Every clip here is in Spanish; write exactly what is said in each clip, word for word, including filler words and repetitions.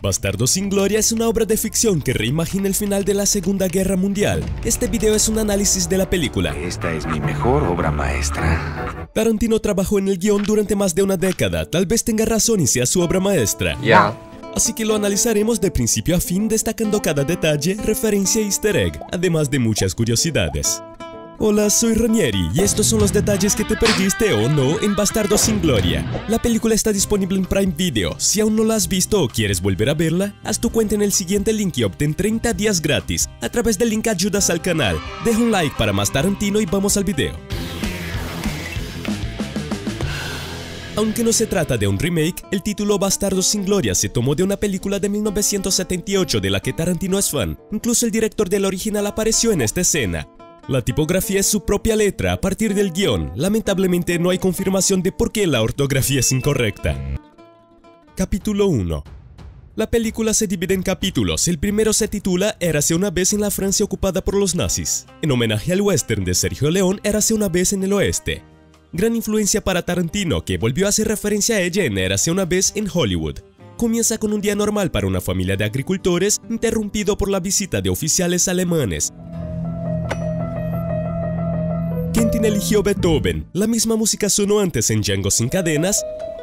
Bastardos sin Gloria es una obra de ficción que reimagina el final de la Segunda Guerra Mundial. Este video es un análisis de la película. Esta es mi mejor obra maestra. Tarantino trabajó en el guión durante más de una década, tal vez tenga razón y sea su obra maestra. Ya. Yeah. Así que lo analizaremos de principio a fin, destacando cada detalle, referencia e easter egg, además de muchas curiosidades. Hola, soy Ranieri y estos son los detalles que te perdiste o no en Bastardos sin Gloria. La película está disponible en Prime Video. Si aún no la has visto o quieres volver a verla, haz tu cuenta en el siguiente link y obtén treinta días gratis. A través del link ayudas al canal. Deja un like para más Tarantino y vamos al video. Aunque no se trata de un remake, el título Bastardos sin Gloria se tomó de una película de mil novecientos setenta y ocho de la que Tarantino es fan. Incluso el director del original apareció en esta escena. La tipografía es su propia letra a partir del guión. Lamentablemente no hay confirmación de por qué la ortografía es incorrecta. Capítulo uno. La película se divide en capítulos. El primero se titula Érase una vez en la Francia ocupada por los nazis, en homenaje al western de Sergio León Érase una vez en el oeste. Gran influencia para Tarantino, que volvió a hacer referencia a ella en Érase una vez en Hollywood. Comienza con un día normal para una familia de agricultores, interrumpido por la visita de oficiales alemanes. Quentin eligió Beethoven, la misma música sonó antes en Django sin cadenas,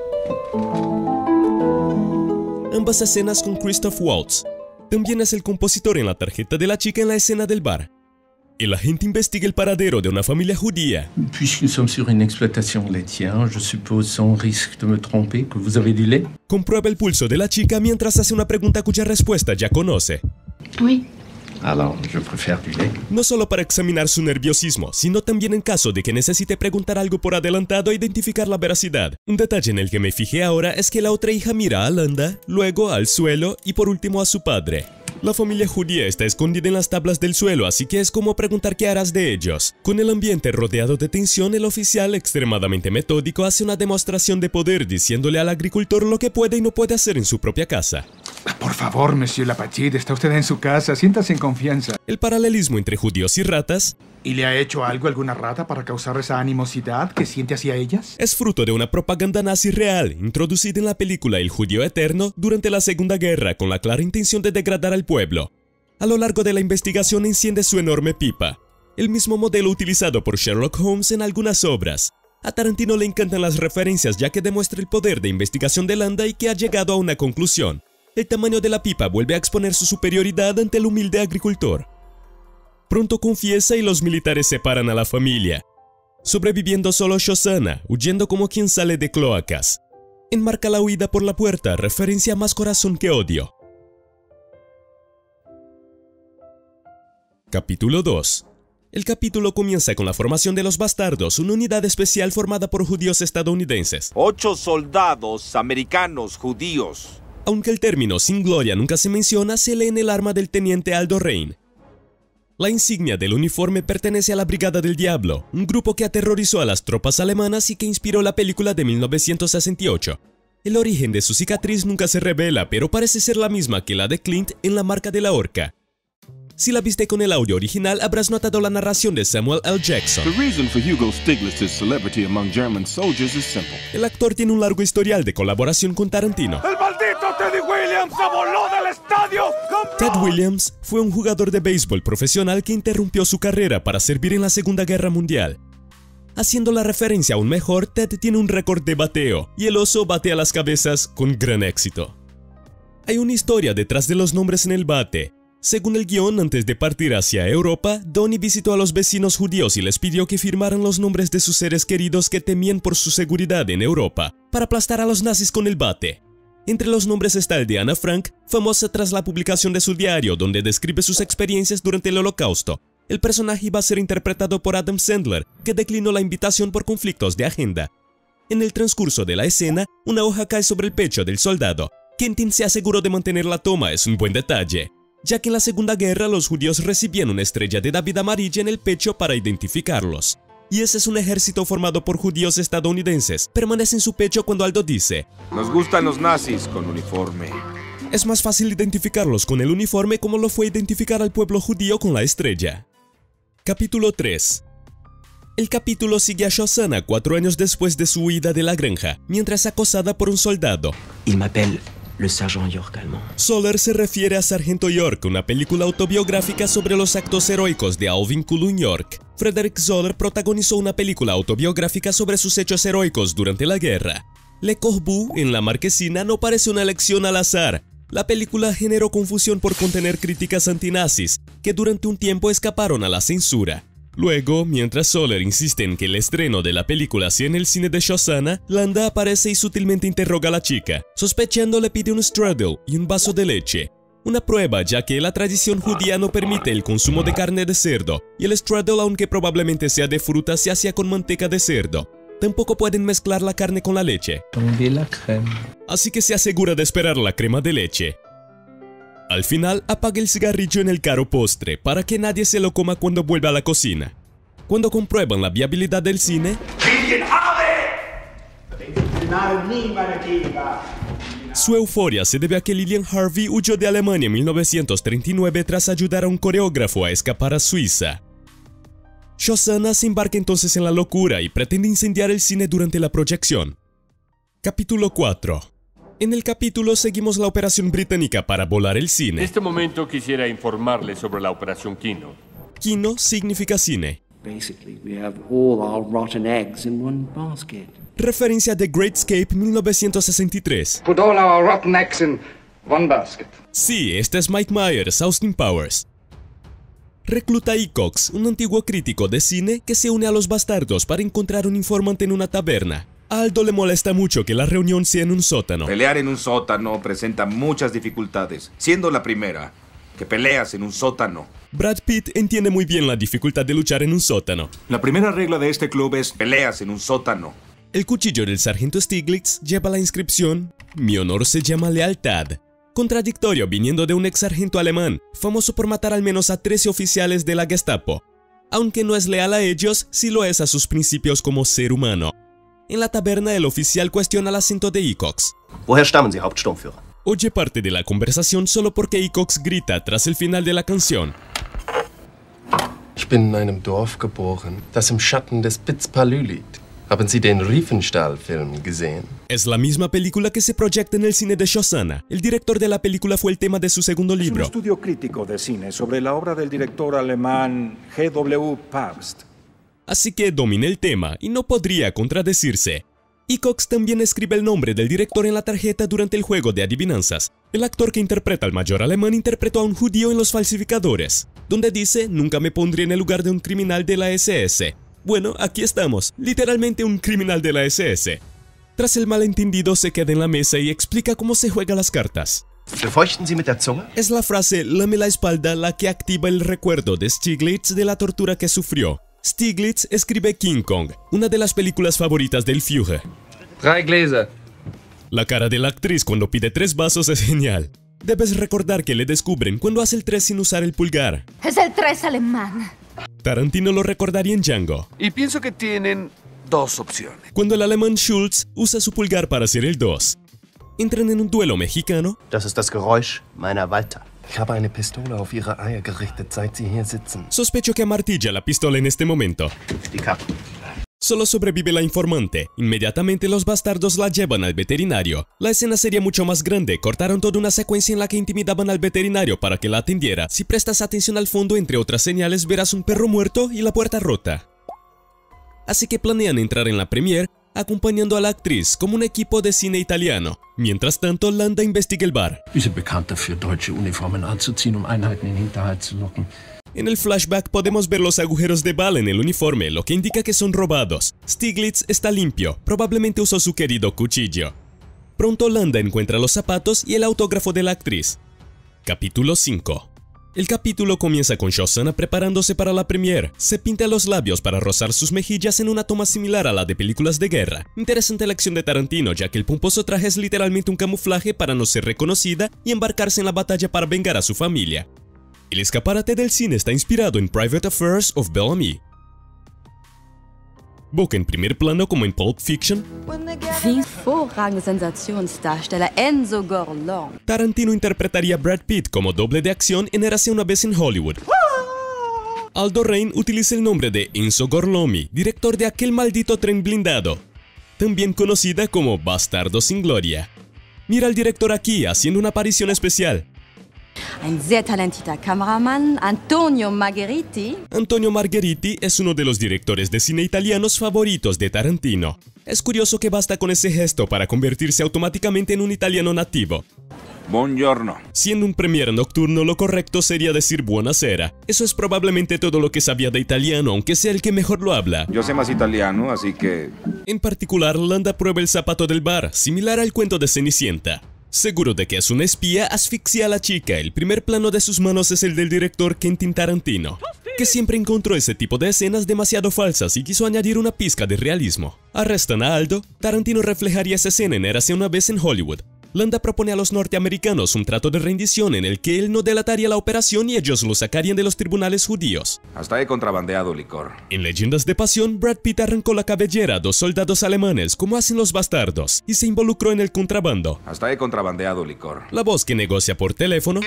ambas escenas con Christoph Waltz. También es el compositor en la tarjeta de la chica en la escena del bar. El agente investiga el paradero de una familia judía. Puisque nous sommes sur une exploitation laitière, je suppose sans risque de me tromper que vous avez du lait. Comprueba el pulso de la chica mientras hace una pregunta cuya respuesta ya conoce. Oui. Alors, je préfère du lait. No solo para examinar su nerviosismo, sino también en caso de que necesite preguntar algo por adelantado e identificar la veracidad. Un detalle en el que me fijé ahora es que la otra hija mira a Landa, luego al suelo y por último a su padre. La familia judía está escondida en las tablas del suelo, así que es como preguntar qué harás de ellos. Con el ambiente rodeado de tensión, el oficial, extremadamente metódico, hace una demostración de poder diciéndole al agricultor lo que puede y no puede hacer en su propia casa. Por favor, Monsieur Lapachide, está usted en su casa, siéntase en confianza. El paralelismo entre judíos y ratas. ¿Y le ha hecho algo a alguna rata para causar esa animosidad que siente hacia ellas? Es fruto de una propaganda nazi real, introducida en la película El Judío Eterno durante la Segunda Guerra con la clara intención de degradar al pueblo. A lo largo de la investigación enciende su enorme pipa, el mismo modelo utilizado por Sherlock Holmes en algunas obras. A Tarantino le encantan las referencias ya que demuestra el poder de investigación de Landa y que ha llegado a una conclusión. El tamaño de la pipa vuelve a exponer su superioridad ante el humilde agricultor. Pronto confiesa y los militares separan a la familia, sobreviviendo solo Shosanna, huyendo como quien sale de cloacas. Enmarca la huida por la puerta, referencia a Más corazón que odio. Capítulo dos. El capítulo comienza con la formación de los Bastardos, una unidad especial formada por judíos estadounidenses. Ocho soldados americanos judíos. Aunque el término sin gloria nunca se menciona, se lee en el arma del teniente Aldo Rain. La insignia del uniforme pertenece a la Brigada del Diablo, un grupo que aterrorizó a las tropas alemanas y que inspiró la película de mil novecientos sesenta y ocho. El origen de su cicatriz nunca se revela, pero parece ser la misma que la de Clint en La marca de la horca. Si la viste con el audio original, habrás notado la narración de Samuel L. Jackson. The reason for Hugo Stiglitz's celebrity among German soldiers is simple. El actor tiene un largo historial de colaboración con Tarantino. ¡El maldito Teddy Williams se voló del estadio! Ted Williams fue un jugador de béisbol profesional que interrumpió su carrera para servir en la Segunda Guerra Mundial. Haciendo la referencia aún mejor, Ted tiene un récord de bateo, y el oso batea las cabezas con gran éxito. Hay una historia detrás de los nombres en el bate. Según el guión, antes de partir hacia Europa, Donnie visitó a los vecinos judíos y les pidió que firmaran los nombres de sus seres queridos que temían por su seguridad en Europa, para aplastar a los nazis con el bate. Entre los nombres está el de Anna Frank, famosa tras la publicación de su diario, donde describe sus experiencias durante el Holocausto. El personaje iba a ser interpretado por Adam Sandler, que declinó la invitación por conflictos de agenda. En el transcurso de la escena, una hoja cae sobre el pecho del soldado. Quentin se aseguró de mantener la toma, es un buen detalle, ya que en la Segunda Guerra los judíos recibían una estrella de David amarilla en el pecho para identificarlos. Y ese es un ejército formado por judíos estadounidenses. Permanece en su pecho cuando Aldo dice: Nos gustan los nazis con uniforme. Es más fácil identificarlos con el uniforme como lo fue identificar al pueblo judío con la estrella. Capítulo tres. El capítulo sigue a Shosanna cuatro años después de su huida de la granja, mientras es acosada por un soldado. Il m'appelle Le sergent York allemand. Soler se refiere a Sargento York, una película autobiográfica sobre los actos heroicos de Alvin Cullen York. Frederick Soler protagonizó una película autobiográfica sobre sus hechos heroicos durante la guerra. Le Corbeau en la marquesina no parece una elección al azar. La película generó confusión por contener críticas antinazis, que durante un tiempo escaparon a la censura. Luego, mientras Soler insiste en que el estreno de la película sea en el cine de Shosanna, Landa aparece y sutilmente interroga a la chica. Sospechando, le pide un strudel y un vaso de leche. Una prueba, ya que la tradición judía no permite el consumo de carne de cerdo, y el strudel, aunque probablemente sea de fruta, se hacía con manteca de cerdo. Tampoco pueden mezclar la carne con la leche. Así que se asegura de esperar la crema de leche. Al final, apaga el cigarrillo en el caro postre para que nadie se lo coma cuando vuelva a la cocina. Cuando comprueban la viabilidad del cine, su euforia se debe a que Lilian Harvey huyó de Alemania en mil novecientos treinta y nueve tras ayudar a un coreógrafo a escapar a Suiza. Shosanna se embarca entonces en la locura y pretende incendiar el cine durante la proyección. Capítulo cuatro. En el capítulo seguimos la operación británica para volar el cine. En este momento quisiera informarles sobre la operación Kino. Kino significa cine. Basically, we have all our rotten eggs in one basket. Referencia de Great Escape mil novecientos sesenta y tres. Put all our rotten eggs in one basket. Sí, este es Mike Myers, Austin Powers. Recluta a Ecox, un antiguo crítico de cine que se une a los bastardos para encontrar un informante en una taberna. A Aldo le molesta mucho que la reunión sea en un sótano. Pelear en un sótano presenta muchas dificultades, siendo la primera, que peleas en un sótano. Brad Pitt entiende muy bien la dificultad de luchar en un sótano. La primera regla de este club es peleas en un sótano. El cuchillo del sargento Stiglitz lleva la inscripción "Mi honor se llama lealtad", contradictorio viniendo de un ex sargento alemán, famoso por matar al menos a trece oficiales de la Gestapo. Aunque no es leal a ellos, sí lo es a sus principios como ser humano. En la taberna, el oficial cuestiona el acento de Ecox. Woher stammen Sie, Hauptsturmführer? Oye parte de la conversación solo porque Ecox grita tras el final de la canción. Ich bin in einem Dorf geboren, das im Schatten des Pitzpalü liegt. Haben Sie den Riefenstahl-Film gesehen? Es la misma película que se proyecta en el cine de Shosanna. El director de la película fue el tema de su segundo libro. Es un estudio crítico de cine sobre la obra del director alemán G W Pabst. Así que domina el tema y no podría contradecirse. Ecox también escribe el nombre del director en la tarjeta durante el juego de adivinanzas. El actor que interpreta al mayor alemán interpretó a un judío en Los Falsificadores, donde dice: "Nunca me pondré en el lugar de un criminal de la S S". Bueno, aquí estamos, literalmente un criminal de la S S. Tras el malentendido, se queda en la mesa y explica cómo se juegan las cartas. Befeuchten Sie mit der Zunge? Es la frase "lame la espalda" la que activa el recuerdo de Stiglitz de la tortura que sufrió. Stiglitz escribe King Kong, una de las películas favoritas del Führer. Drei Gläser. La cara de la actriz cuando pide tres vasos es genial. Debes recordar que le descubren cuando hace el tres sin usar el pulgar. Es el tres alemán. Tarantino lo recordaría en Django. Y pienso que tienen dos opciones. Cuando el alemán Schultz usa su pulgar para hacer el dos. Entran en un duelo mexicano. Das ist das Geräusch meiner Walter. Ich habe eine Pistole auf Ihre Eier gerichtet, seit Sie hier sitzen. Sospecho que amartilla la pistola en este momento. Die Kappe. Solo sobrevive la informante. Inmediatamente los bastardos la llevan al veterinario. La escena sería mucho más grande. Cortaron toda una secuencia en la que intimidaban al veterinario para que la atendiera. Si prestas atención al fondo, entre otras señales, verás un perro muerto y la puerta rota. Así que planean entrar en la premiere acompañando a la actriz como un equipo de cine italiano. Mientras tanto, Landa investiga el bar. Wir sind bekannt dafür, deutsche Uniformen anzuziehen, um Einheiten in den Hinterhalt zu locken. En el flashback podemos ver los agujeros de bala en el uniforme, lo que indica que son robados. Stiglitz está limpio, probablemente usó su querido cuchillo. Pronto Landa encuentra los zapatos y el autógrafo de la actriz. Capítulo cinco. El capítulo comienza con Shosanna preparándose para la premiere. Se pinta los labios para rozar sus mejillas en una toma similar a la de películas de guerra. Interesante la acción de Tarantino, ya que el pomposo traje es literalmente un camuflaje para no ser reconocida y embarcarse en la batalla para vengar a su familia. El escaparate del cine está inspirado en Private Affairs of Bellamy. Boca en primer plano como en Pulp Fiction. Hervorragende Sensationsdarsteller Enzo Gorlon. Tarantino interpretaría a Brad Pitt como doble de acción en Érase una vez en Hollywood. Aldo Rain utiliza el nombre de Enzo Gorlomi, director de Aquel maldito tren blindado, también conocida como Bastardo sin Gloria. Mira al director aquí, haciendo una aparición especial. Ein sehr talentierter Kameramann, Antonio Margheriti. Antonio Margheriti es uno de los directores de cine italianos favoritos de Tarantino. Es curioso que basta con ese gesto para convertirse automáticamente en un italiano nativo. Buongiorno. Siendo un premier nocturno, lo correcto sería decir buonasera. Eso es probablemente todo lo que sabía de italiano, aunque sea el que mejor lo habla. Yo sé más italiano, así que... En particular, Landa prueba el zapato del bar, similar al cuento de Cenicienta. Seguro de que es una espía, asfixia a la chica. El primer plano de sus manos es el del director Quentin Tarantino, que siempre encontró ese tipo de escenas demasiado falsas y quiso añadir una pizca de realismo. Arrestan a Aldo. Tarantino reflejaría esa escena en Érase una vez en Hollywood. Landa propone a los norteamericanos un trato de rendición en el que él no delataría la operación y ellos lo sacarían de los tribunales judíos. Hasta he contrabandeado licor. En Leyendas de Pasión, Brad Pitt arrancó la cabellera a dos soldados alemanes, como hacen los bastardos, y se involucró en el contrabando. Hasta he contrabandeado licor. La voz que negocia por teléfono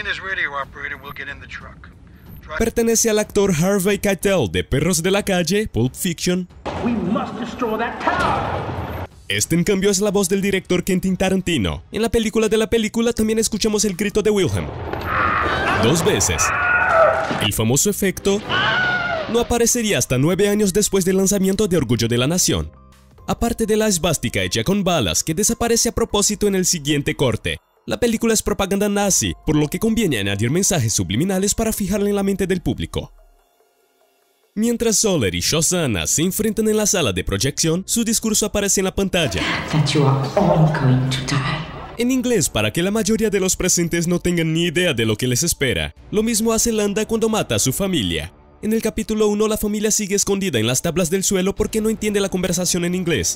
pertenece al actor Harvey Keitel de Perros de la Calle, Pulp Fiction. Este, en cambio, es la voz del director Quentin Tarantino. En la película de la película también escuchamos el grito de Wilhelm. Dos veces. El famoso efecto no aparecería hasta nueve años después del lanzamiento de Orgullo de la Nación. Aparte de la esvástica hecha con balas, que desaparece a propósito en el siguiente corte. La película es propaganda nazi, por lo que conviene añadir mensajes subliminales para fijarla en la mente del público. Mientras Soler y Shosanna se enfrentan en la sala de proyección, su discurso aparece en la pantalla. En inglés, para que la mayoría de los presentes no tengan ni idea de lo que les espera. Lo mismo hace Landa cuando mata a su familia. En el capítulo uno, la familia sigue escondida en las tablas del suelo porque no entiende la conversación en inglés.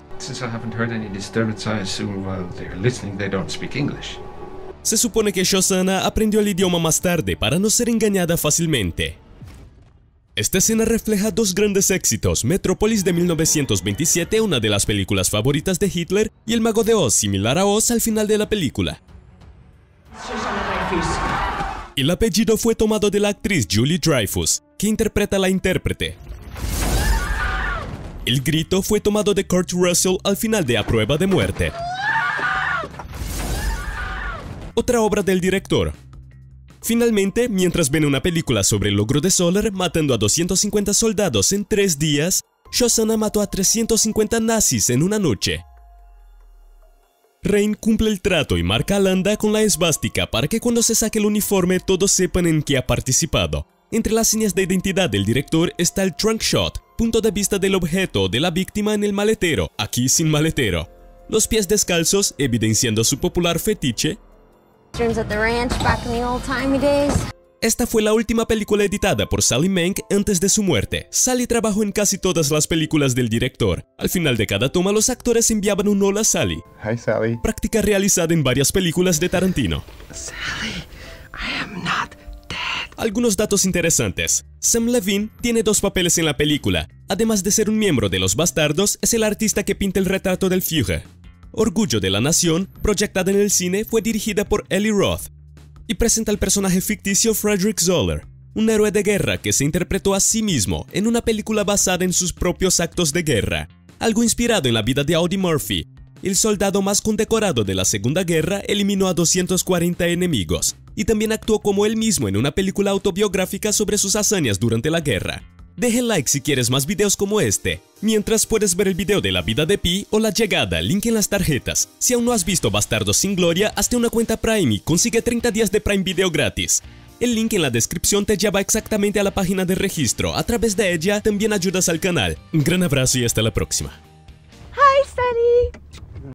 Se supone que Shosanna aprendió el idioma más tarde para no ser engañada fácilmente. Esta escena refleja dos grandes éxitos: Metrópolis de mil novecientos veintisiete, una de las películas favoritas de Hitler, y El Mago de Oz, similar a Oz al final de la película. El apellido fue tomado de la actriz Julie Dreyfus, que interpreta a la intérprete. El grito fue tomado de Kurt Russell al final de A Prueba de Muerte. Otra obra del director. Finalmente, mientras ven una película sobre el logro de Soler matando a doscientos cincuenta soldados en tres días, Shosanna mató a trescientos cincuenta nazis en una noche. Rain cumple el trato y marca a Landa con la esvástica para que cuando se saque el uniforme todos sepan en qué ha participado. Entre las señas de identidad del director está el trunk shot, punto de vista del objeto o de la víctima en el maletero, aquí sin maletero. Los pies descalzos, evidenciando su popular fetiche. Esta fue la última película editada por Sally Menke antes de su muerte. Sally trabajó en casi todas las películas del director. Al final de cada toma, los actores enviaban un hola Sally. Hi, Sally. Práctica realizada en varias películas de Tarantino. Sally, I am not dead. Algunos datos interesantes. Sam Levine tiene dos papeles en la película. Además de ser un miembro de los Bastardos, es el artista que pinta el retrato del Führer. Orgullo de la Nación, proyectada en el cine, fue dirigida por Eli Roth y presenta al personaje ficticio Frederick Zoller, un héroe de guerra que se interpretó a sí mismo en una película basada en sus propios actos de guerra, algo inspirado en la vida de Audie Murphy. El soldado más condecorado de la Segunda Guerra eliminó a doscientos cuarenta enemigos y también actuó como él mismo en una película autobiográfica sobre sus hazañas durante la guerra. Deje like si quieres más videos como este. Mientras, puedes ver el video de la vida de Pi o La Llegada, link en las tarjetas. Si aún no has visto Bastardos sin Gloria, hazte una cuenta Prime y consigue treinta días de Prime Video gratis. El link en la descripción te lleva exactamente a la página de registro. A través de ella también ayudas al canal. Un gran abrazo y hasta la próxima.